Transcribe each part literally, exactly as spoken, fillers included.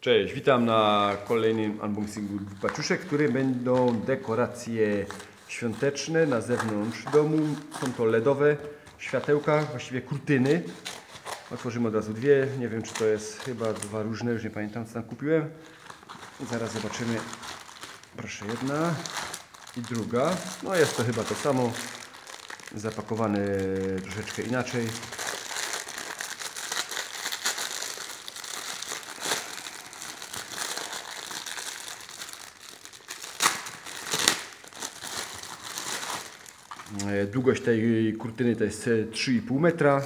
Cześć, witam na kolejnym unboxingu paczuszek, które będą dekoracje świąteczne na zewnątrz domu. Są to ledowe światełka, właściwie kurtyny. Otworzymy od razu dwie, nie wiem czy to jest chyba dwa różne, już nie pamiętam co tam kupiłem. I zaraz zobaczymy, proszę, jedna i druga. No jest to chyba to samo, zapakowane troszeczkę inaczej. Długość tej kurtyny to jest trzy i pół metra.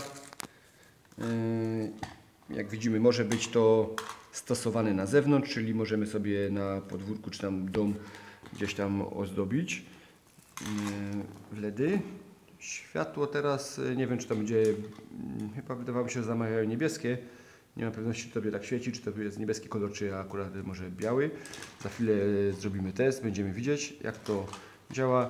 Jak widzimy, może być to stosowane na zewnątrz, czyli możemy sobie na podwórku czy tam dom gdzieś tam ozdobić w ledy. Światło teraz, nie wiem czy to będzie, chyba wydawało mi się, że zamawiają niebieskie. Nie mam pewności, czy to będzie tak świeci, czy to jest niebieski kolor, czy akurat może biały. Za chwilę zrobimy test, będziemy widzieć jak to działa.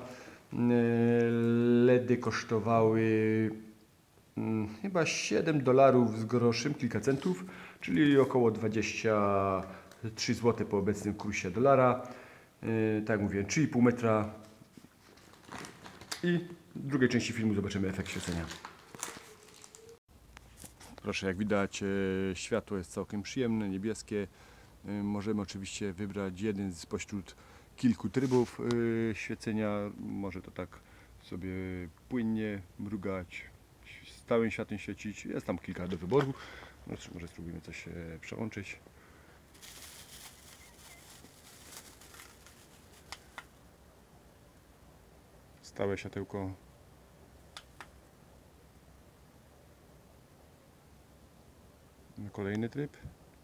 Ledy kosztowały hmm, chyba siedem dolarów z groszem, kilka centów, czyli około dwadzieścia trzy złote po obecnym kursie dolara. Yy, tak jak mówiłem, trzy i pół metra. I w drugiej części filmu zobaczymy efekt świecenia. Proszę, jak widać, światło jest całkiem przyjemne, niebieskie. Możemy oczywiście wybrać jeden z pośród kilku trybów świecenia. Może to tak sobie płynnie mrugać, stałym światłem świecić. Jest tam kilka do wyboru. No, może spróbujemy coś przełączyć. Stałe światełko. Kolejny tryb.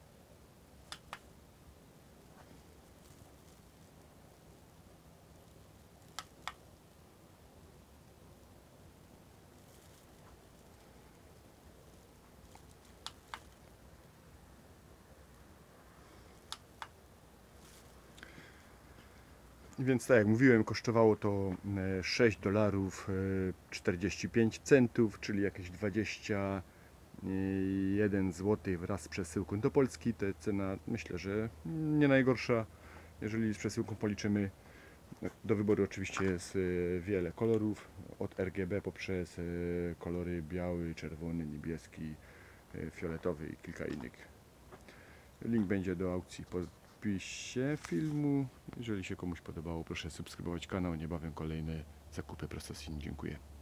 Więc tak jak mówiłem, kosztowało to sześć dolarów czterdzieści pięć centów, czyli jakieś dwadzieścia jeden złoty wraz z przesyłką do Polski. To jest cena, myślę, że nie najgorsza, jeżeli z przesyłką policzymy. Do wyboru oczywiście jest wiele kolorów, od R G B poprzez kolory biały, czerwony, niebieski, fioletowy i kilka innych. Link będzie do aukcji w opisie filmu. Jeżeli się komuś podobało, proszę subskrybować kanał, niebawem kolejne zakupy prosto z Chin. Dziękuję.